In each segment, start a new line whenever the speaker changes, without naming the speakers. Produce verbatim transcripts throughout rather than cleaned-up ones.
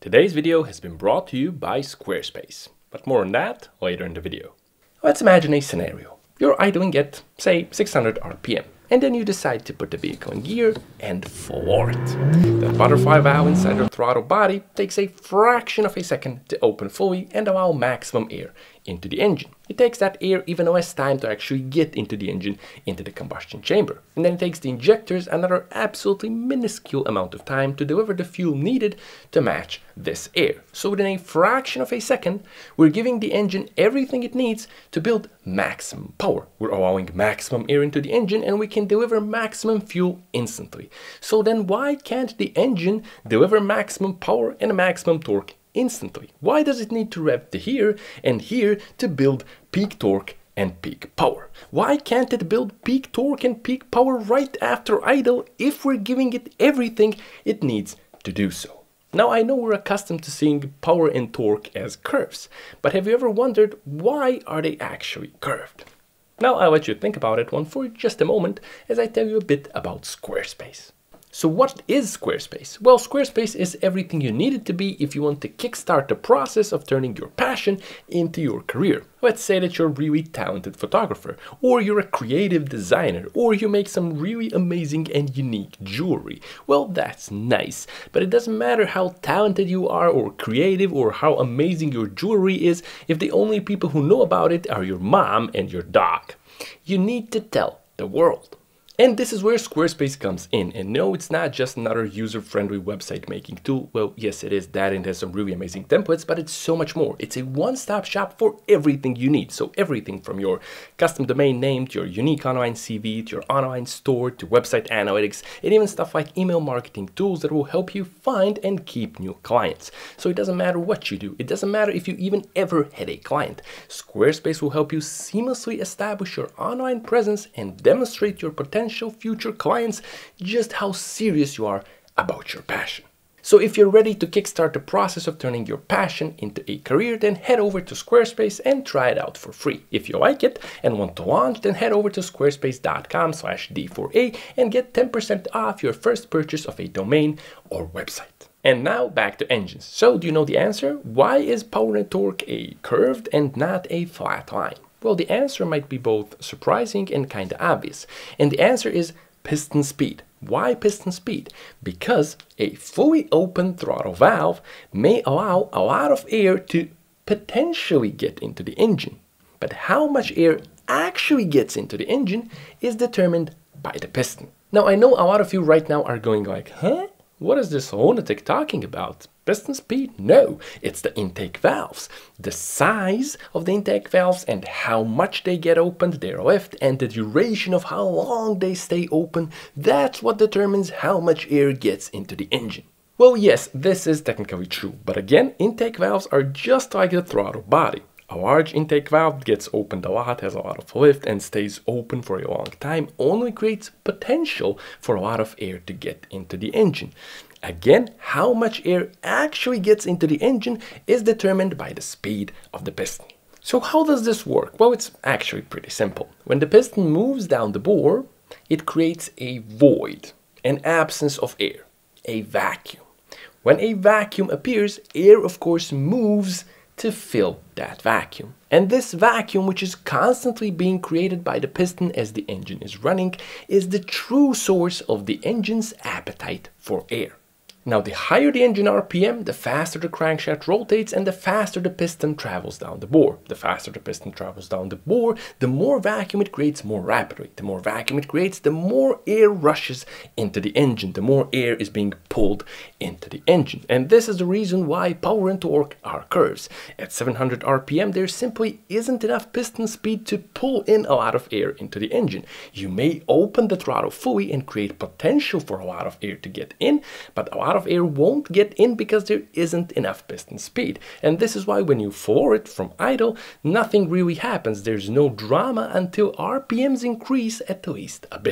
Today's video has been brought to you by Squarespace, but more on that later in the video. Let's imagine a scenario. You're idling at, say, six hundred R P M, and then you decide to put the vehicle in gear and floor it. The butterfly valve inside the throttle body takes a fraction of a second to open fully and allow maximum air into the engine. It takes that air even less time to actually get into the engine, into the combustion chamber. And then it takes the injectors another absolutely minuscule amount of time to deliver the fuel needed to match this air. So within a fraction of a second, we're giving the engine everything it needs to build maximum power. We're allowing maximum air into the engine and we can deliver maximum fuel instantly. So then why can't the engine deliver maximum power and maximum torque instantly? Why does it need to rev to here and here to build peak torque and peak power? Why can't it build peak torque and peak power right after idle if we're giving it everything it needs to do so? Now, I know we're accustomed to seeing power and torque as curves, but have you ever wondered why are they actually curved? Now I'll let you think about it one for just a moment as I tell you a bit about Squarespace. So what is Squarespace? Well, Squarespace is everything you need it to be if you want to kickstart the process of turning your passion into your career. Let's say that you're a really talented photographer, or you're a creative designer, or you make some really amazing and unique jewelry. Well, that's nice, but it doesn't matter how talented you are or creative or how amazing your jewelry is if the only people who know about it are your mom and your dog. You need to tell the world. And this is where Squarespace comes in. And no, it's not just another user-friendly website making tool. Well, yes, it is that and it has some really amazing templates, but it's so much more. It's a one-stop shop for everything you need. So everything from your custom domain name to your unique online C V, to your online store, to website analytics, and even stuff like email marketing tools that will help you find and keep new clients. So it doesn't matter what you do. It doesn't matter if you even ever had a client. Squarespace will help you seamlessly establish your online presence and demonstrate your potential future clients just how serious you are about your passion. So if you're ready to kickstart the process of turning your passion into a career, then head over to Squarespace and try it out for free. If you like it and want to launch, then head over to squarespace dot com slash D four A and get ten percent off your first purchase of a domain or website. And now back to engines. So do you know the answer? Why is power and torque a curved and not a flat line? Well, the answer might be both surprising and kind of obvious. And the answer is piston speed. Why piston speed? Because a fully open throttle valve may allow a lot of air to potentially get into the engine. But how much air actually gets into the engine is determined by the piston. Now, I know a lot of you right now are going like, huh? What is this lunatic talking about? Piston speed? No, it's the intake valves. The size of the intake valves and how much they get opened, their lift, and the duration of how long they stay open, that's what determines how much air gets into the engine. Well, yes, this is technically true, but again, intake valves are just like the throttle body. A large intake valve gets opened a lot, has a lot of lift, and stays open for a long time, only creates potential for a lot of air to get into the engine. Again, how much air actually gets into the engine is determined by the speed of the piston. So how does this work? Well, it's actually pretty simple. When the piston moves down the bore, it creates a void, an absence of air, a vacuum. When a vacuum appears, air of course moves to fill that vacuum. And this vacuum, which is constantly being created by the piston as the engine is running, is the true source of the engine's appetite for air. Now, the higher the engine R P M, the faster the crankshaft rotates and the faster the piston travels down the bore. The faster the piston travels down the bore, the more vacuum it creates more rapidly. The more vacuum it creates, the more air rushes into the engine. The more air is being pulled into the engine. And this is the reason why power and torque are curves. At seven hundred R P M, there simply isn't enough piston speed to pull in a lot of air into the engine. You may open the throttle fully and create potential for a lot of air to get in, but a lot of air won't get in because there isn't enough piston speed. And this is why when you floor it from idle, nothing really happens. There's no drama until R P Ms increase at least a bit.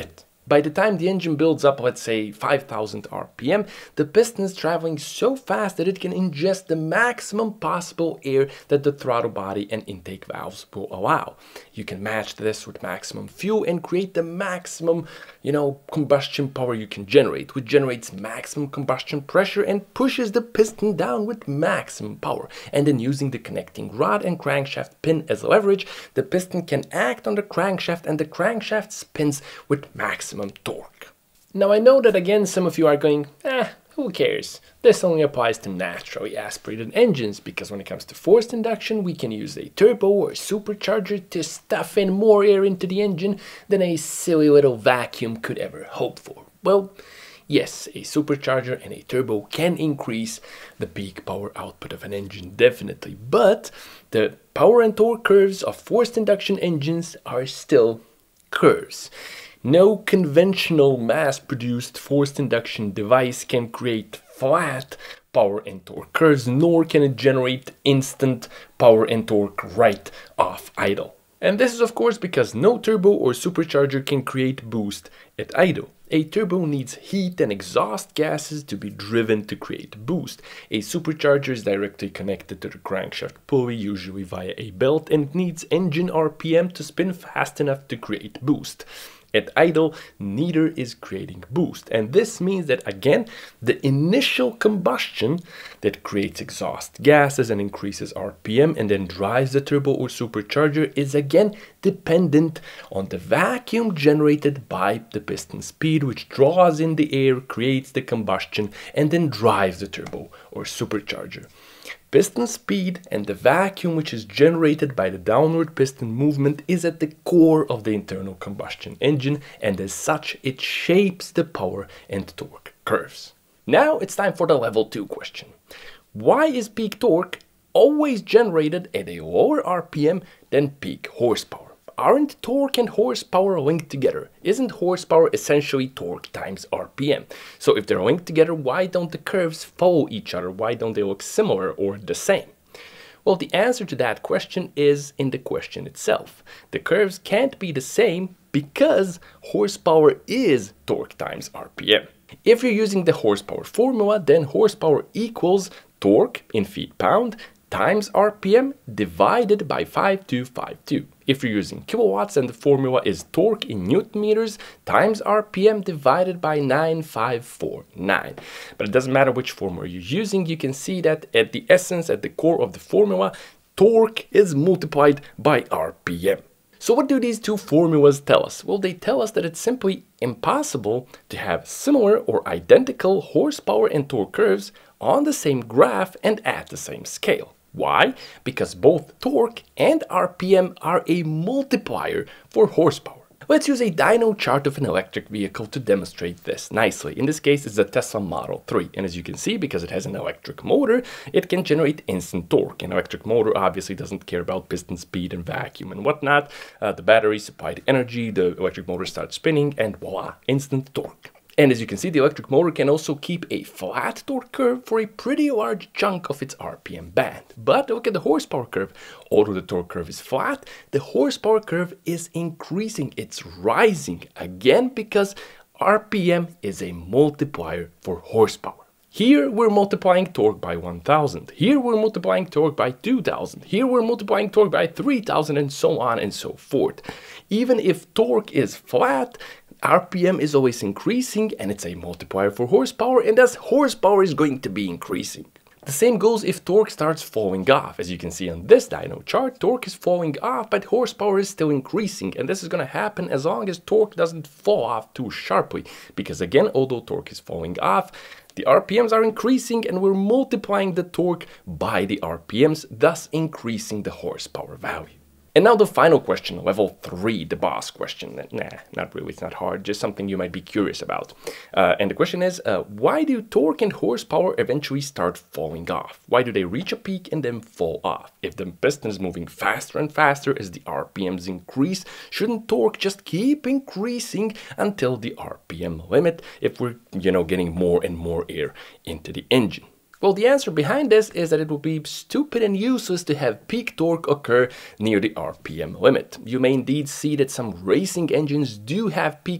By the time the engine builds up, let's say five thousand R P M, the piston is traveling so fast that it can ingest the maximum possible air that the throttle body and intake valves will allow. You can match this with maximum fuel and create the maximum, you know, combustion power you can generate, which generates maximum combustion pressure and pushes the piston down with maximum power. And then using the connecting rod and crankshaft pin as leverage, the piston can act on the crankshaft and the crankshaft spins with maximum torque. Now I know that again some of you are going, eh, who cares? This only applies to naturally aspirated engines, because when it comes to forced induction we can use a turbo or a supercharger to stuff in more air into the engine than a silly little vacuum could ever hope for. Well, yes, a supercharger and a turbo can increase the peak power output of an engine, definitely, but the power and torque curves of forced induction engines are still curves. No conventional mass-produced forced induction device can create flat power and torque curves, nor can it generate instant power and torque right off idle. And this is of course because no turbo or supercharger can create boost at idle. A turbo needs heat and exhaust gases to be driven to create boost. A supercharger is directly connected to the crankshaft pulley, usually via a belt, and needs engine R P M to spin fast enough to create boost. At idle, neither is creating boost, and this means that again, the initial combustion that creates exhaust gases and increases R P M and then drives the turbo or supercharger is again dependent on the vacuum generated by the piston speed, which draws in the air, creates the combustion, and then drives the turbo or supercharger. Piston speed and the vacuum which is generated by the downward piston movement is at the core of the internal combustion engine, and as such it shapes the power and torque curves. Now it's time for the level two question. Why is peak torque always generated at a lower R P M than peak horsepower? Aren't torque and horsepower linked together? Isn't horsepower essentially torque times R P M? So if they're linked together, why don't the curves follow each other? Why don't they look similar or the same? Well, the answer to that question is in the question itself. The curves can't be the same because horsepower is torque times R P M. If you're using the horsepower formula, then horsepower equals torque in feet-pound times R P M divided by five two five two. If you're using kilowatts, then the formula is torque in newton meters times R P M divided by nine five four nine. But it doesn't matter which formula you're using, you can see that at the essence, at the core of the formula, torque is multiplied by R P M. So what do these two formulas tell us? Well, they tell us that it's simply impossible to have similar or identical horsepower and torque curves on the same graph and at the same scale. Why? Because both torque and R P M are a multiplier for horsepower. Let's use a dyno chart of an electric vehicle to demonstrate this nicely. In this case, it's the Tesla Model three. And as you can see, because it has an electric motor, it can generate instant torque. An electric motor obviously doesn't care about piston speed and vacuum and whatnot. Uh, the battery supplies the energy, the electric motor starts spinning, and voila, instant torque. And as you can see, the electric motor can also keep a flat torque curve for a pretty large chunk of its R P M band. But look at the horsepower curve. Although the torque curve is flat, the horsepower curve is increasing. It's rising again because R P M is a multiplier for horsepower. Here we're multiplying torque by one thousand. Here we're multiplying torque by two thousand. Here we're multiplying torque by three thousand, and so on and so forth. Even if torque is flat, R P M is always increasing, and it's a multiplier for horsepower, and thus horsepower is going to be increasing. The same goes if torque starts falling off. As you can see on this dyno chart, torque is falling off, but horsepower is still increasing, and this is going to happen as long as torque doesn't fall off too sharply, because again, although torque is falling off, the R P Ms are increasing, and we're multiplying the torque by the R P Ms, thus increasing the horsepower value. And now the final question, level three, the boss question. Nah, not really, it's not hard, just something you might be curious about. Uh, and the question is, uh, why do torque and horsepower eventually start falling off? Why do they reach a peak and then fall off? If the piston is moving faster and faster as the R P Ms increase, shouldn't torque just keep increasing until the R P M limit if we're, you know, getting more and more air into the engine? Well, the answer behind this is that it would be stupid and useless to have peak torque occur near the R P M limit. You may indeed see that some racing engines do have peak torque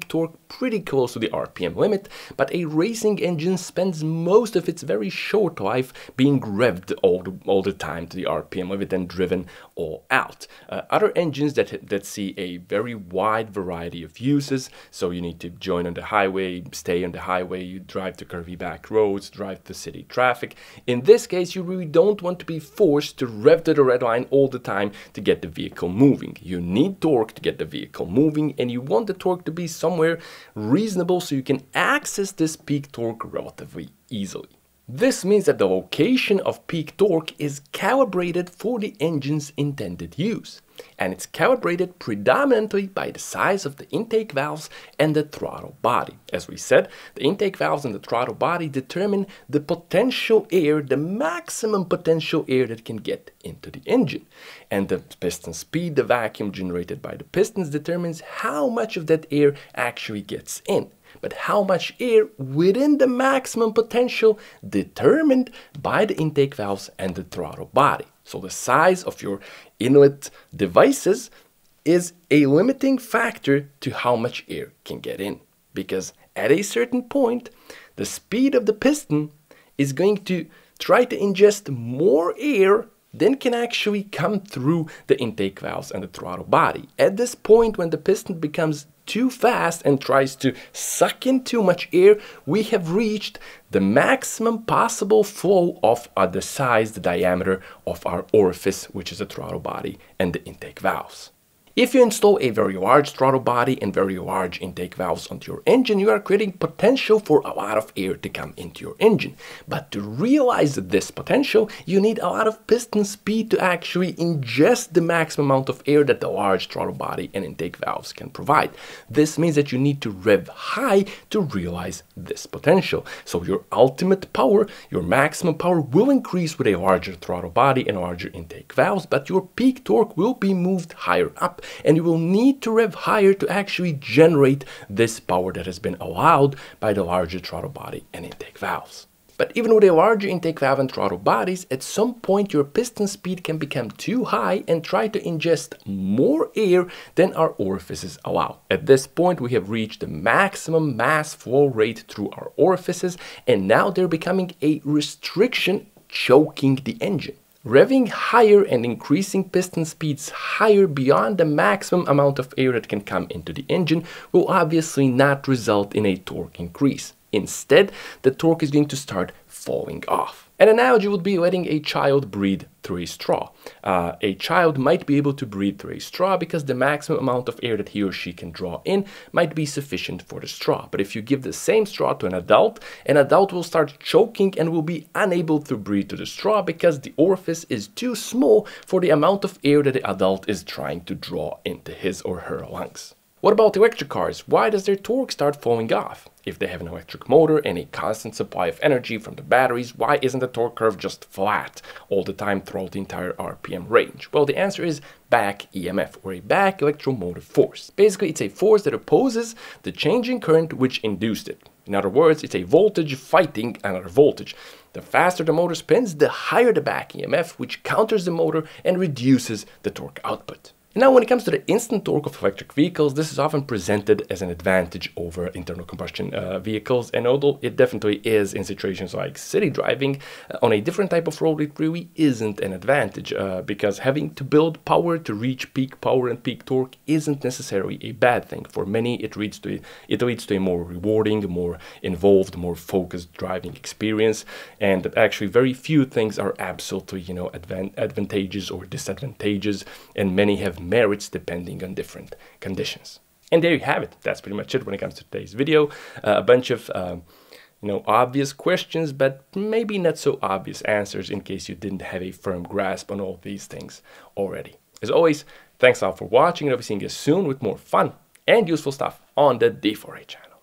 pretty close to the R P M limit, but a racing engine spends most of its very short life being revved all the, all the time to the R P M limit and driven all out. Uh, other engines that, that see a very wide variety of uses, so you need to join on the highway, stay on the highway, you drive to curvy back roads, drive to city traffic. In this case, you really don't want to be forced to rev to the red line all the time to get the vehicle moving. You need torque to get the vehicle moving, and you want the torque to be somewhere reasonable so you can access this peak torque relatively easily. This means that the location of peak torque is calibrated for the engine's intended use, and it's calibrated predominantly by the size of the intake valves and the throttle body. As we said, the intake valves and the throttle body determine the potential air, the maximum potential air that can get into the engine. And the piston speed, the vacuum generated by the pistons, determines how much of that air actually gets in. But how much air within the maximum potential determined by the intake valves and the throttle body. So the size of your inlet devices is a limiting factor to how much air can get in. Because at a certain point, the speed of the piston is going to try to ingest more air than can actually come through the intake valves and the throttle body. At this point, when the piston becomes too fast and tries to suck in too much air, we have reached the maximum possible flow of uh, the size, the diameter of our orifice, which is the throttle body and the intake valves. If you install a very large throttle body and very large intake valves onto your engine, you are creating potential for a lot of air to come into your engine. But to realize this potential, you need a lot of piston speed to actually ingest the maximum amount of air that the large throttle body and intake valves can provide. This means that you need to rev high to realize this potential. So your ultimate power, your maximum power will increase with a larger throttle body and larger intake valves, but your peak torque will be moved higher up, and you will need to rev higher to actually generate this power that has been allowed by the larger throttle body and intake valves. But even with a larger intake valve and throttle bodies, at some point your piston speed can become too high and try to ingest more air than our orifices allow. At this point, we have reached the maximum mass flow rate through our orifices, and now they're becoming a restriction, choking the engine. Revving higher and increasing piston speeds higher beyond the maximum amount of air that can come into the engine will obviously not result in a torque increase. Instead, the torque is going to start falling off. An analogy would be letting a child breathe through a straw. Uh, a child might be able to breathe through a straw because the maximum amount of air that he or she can draw in might be sufficient for the straw. But if you give the same straw to an adult, an adult will start choking and will be unable to breathe through the straw because the orifice is too small for the amount of air that the adult is trying to draw into his or her lungs. What about electric cars? Why does their torque start falling off? If they have an electric motor and a constant supply of energy from the batteries, why isn't the torque curve just flat all the time throughout the entire R P M range? Well, the answer is back E M F, or a back electromotive force. Basically, it's a force that opposes the changing current which induced it. In other words, it's a voltage fighting another voltage. The faster the motor spins, the higher the back E M F, which counters the motor and reduces the torque output. Now, when it comes to the instant torque of electric vehicles, this is often presented as an advantage over internal combustion uh, vehicles, and although it definitely is in situations like city driving, uh, on a different type of road it really isn't an advantage, uh, because having to build power to reach peak power and peak torque isn't necessarily a bad thing. For many, it leads to, it leads to a more rewarding, more involved, more focused driving experience, and actually very few things are absolutely, you know, advan advantageous or disadvantageous, and many have merits depending on different conditions. And there you have it. That's pretty much it when it comes to today's video. Uh, a bunch of um, you know, obvious questions, but maybe not so obvious answers in case you didn't have a firm grasp on all these things already. As always, thanks all for watching, and I'll be seeing you soon with more fun and useful stuff on the D four A channel.